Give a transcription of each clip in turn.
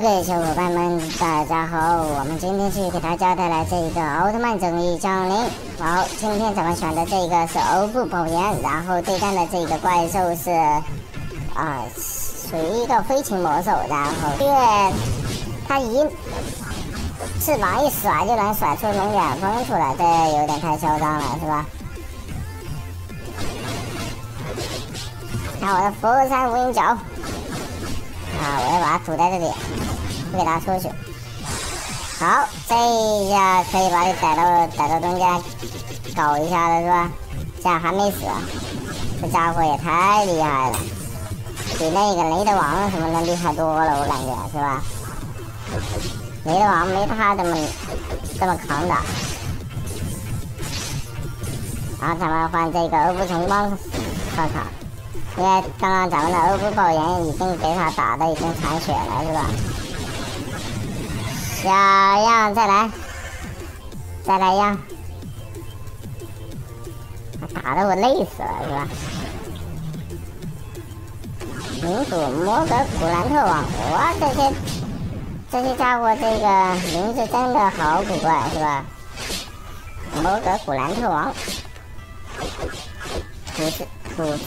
OK， 小伙伴们，大家好！我们今天去给大家带来这个奥特曼正义降临。好，今天咱们选的这个是欧布爆炎，然后对战的这个怪兽是属于一个飞禽魔兽，然后它翅膀一甩就能甩出龙卷风出来，这有点太嚣张了，是吧？看我的佛山无影脚！我要把它堵在这里，不给它出去。好，这一下可以把你逮到中间搞一下了，是吧？这样还没死，这家伙也太厉害了，比那个雷德王什么的厉害多了，我感觉是吧？雷德王没他这么扛打。然后咱们换这个欧布城邦上场。因为刚刚咱们的欧布爆炎已经给他打的已经残血了，是吧？小样，再来一样，打得我累死了，是吧？领主摩格古兰特王，哇，这些家伙这个名字真的好古怪，是吧？摩格古兰特王，土质，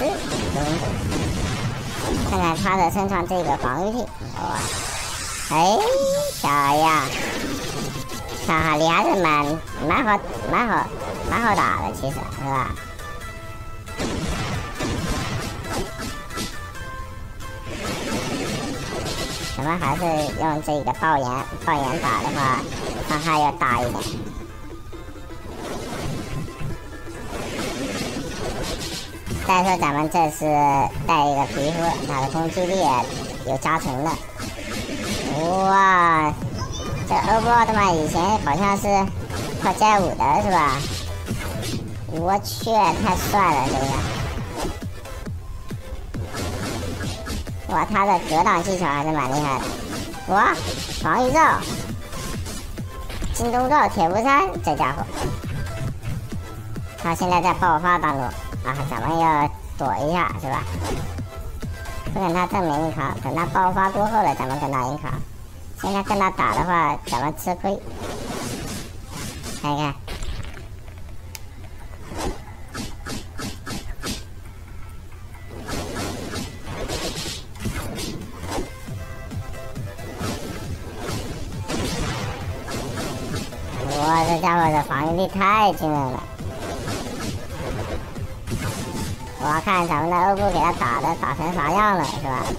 看看他的身上这个防御力，哇，小样，哈哈，你还是蛮好打的，其实是吧？咱们还是用这个爆炎打的话，伤害要大一点。再说咱们这是带一个皮肤，它的攻击力有加成的。哇，这欧布奥特曼以前好像是靠街舞的是吧？我去，太帅了这个！哇，他的格挡技巧还是蛮厉害的。哇，防御罩、金钟罩、铁布衫，这家伙，他现在在爆发当中。咱们要躲一下，是吧？不跟他正面硬扛，等他爆发过后了，咱们跟他硬扛。现在跟他打的话，咱们吃亏。看一看，哇，这家伙的防御力太惊人了！我要看咱们的欧布给他打成啥样了，是吧？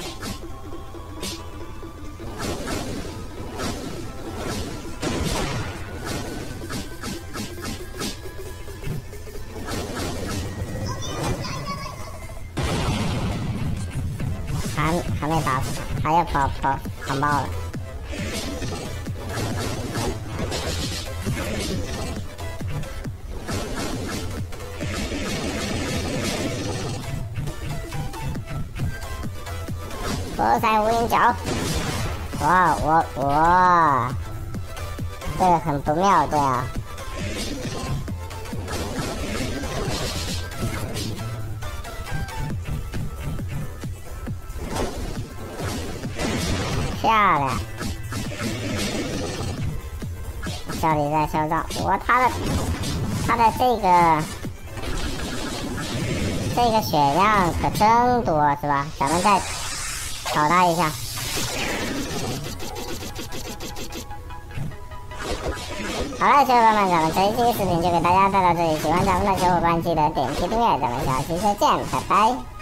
还没打死他，他要跑扛爆了。佛山无影脚，哇，这个很不妙，对啊。漂亮，小李在嚣张，哇，他的这个血量可真多，是吧？咱们再挑他一下。好了，小伙伴们，咱们这一期视频就给大家带到这里。喜欢咱们的小伙伴记得点击订阅，咱们下期再见，拜拜。